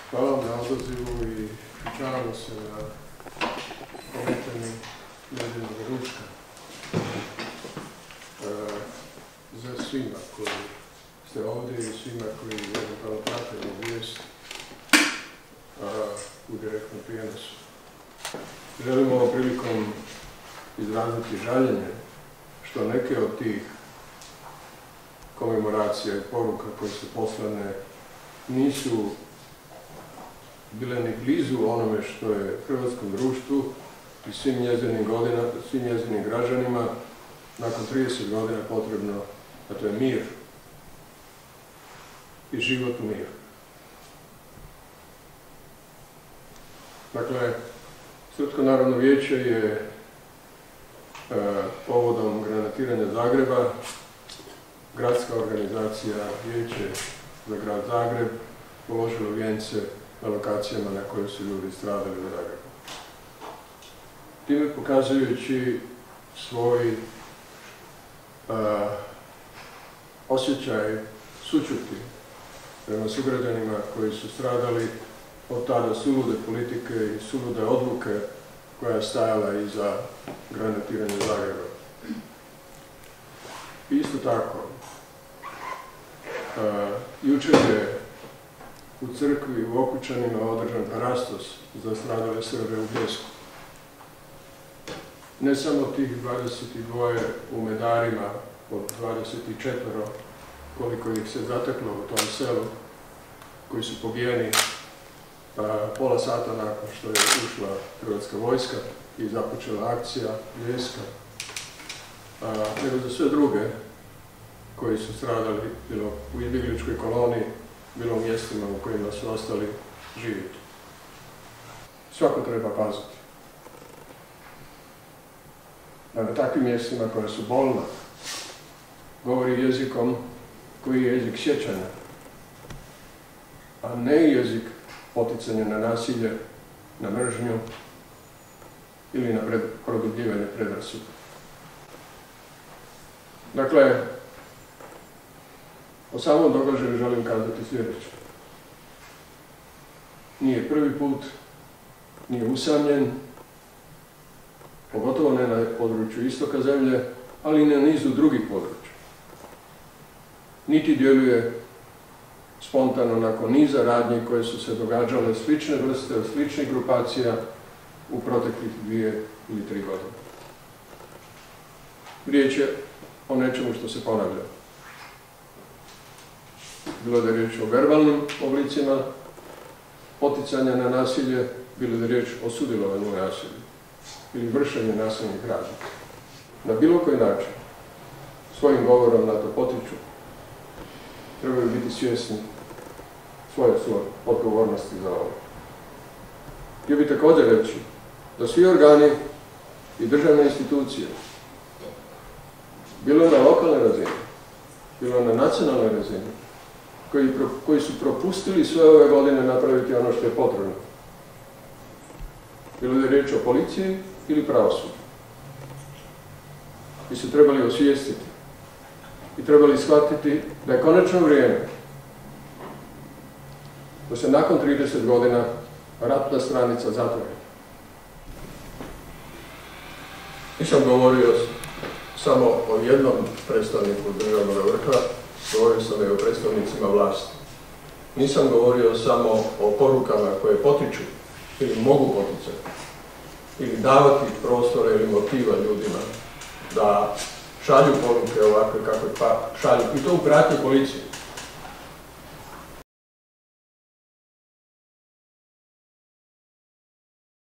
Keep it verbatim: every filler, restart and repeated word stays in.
Hvala vam na odazivu i pričavamo se na ometanju njezinog ručka. E, za svima koji ste ovdje i svima koji eventualno prate ovu vijest u direktnom prijenosu. Želimo ovom prilikom izraziti žaljenje što neke od tih komemoracija i poruka koje su poslane nisu bile ni blizu onome što je hrvatskom društvu i svim njezinim godina, svim njezinim građanima nakon trideset godina potrebno, a to je mir i život u miru. Dakle, Srpsko narodno vijeće je e, povodom granatiranja Zagreba, gradska organizacija Vijeće za grad Zagreb položilo vijence na lokacijama na kojoj su ljudi stradali u Zagrebu. Time pokazujući svoj uh, osjećaj sućuti prema sugrađanima koji su stradali od tada sulude politike i sulude odluke koja je stajala iza granatiranja Zagreba. Isto tako, uh, jučer je u crkvi u Okučanima održan parastos za stradale Srbe u Bljesku. Ne samo tih dvadeset dva u Medarima od dvadeset četiri koliko ih se zateklo u tom selu, koji su pobijeni a, pola sata nakon što je ušla hrvatska vojska i započela akcija Bljeska, a, nego za sve druge koji su stradali bilo u izbjegličkoj koloniji, bilo u mjestima u kojima su ostali živjeti. Svako treba paziti. Da na takvim mjestima koja su bolna govori jezikom koji je jezik sjećanja, a ne jezik poticanja na nasilje, na mržnju ili na pred, produbljivanje predrasuda. Dakle, o samom događaju želim kazati sljedeće. Nije prvi put, nije usamljen, pogotovo ne na području istoka zemlje, ali i na nizu drugih područja. Niti djeluje spontano nakon niza radnji koje su se događale slične vrste, sličnih grupacija u proteklih dvije ili tri godine. Riječ je o nečemu što se ponavlja. Bilo da je riječ o verbalnim oblicima poticanja na nasilje, bilo da je riječ o sudjelovanju u nasilju ili vršenju nasilnih radnji. Na bilo koji način svojim govorom na to potiču, trebaju biti svjesni svoje odgovornosti za ovo. Htio bih također reći da svi organi i državne institucije, bilo na lokalnoj razini, bilo na nacionalnoj razini, koji, koji su propustili sve ove godine napraviti ono što je potrebno. Bilo da je riječ o policiji ili pravosuđu. I su trebali osvijestiti i trebali shvatiti da je konačno vrijeme da se nakon trideset godina ratna stranica zatvori. Nisam govorio samo o jednom predstavniku državnog vrha, govorio sam i o predstavnicima vlasti. Nisam govorio samo o porukama koje potiču ili mogu poticati ili davati prostora ili motiva ljudima da šalju poruke ovakve kakve pa šalju, i to u pratnji policije.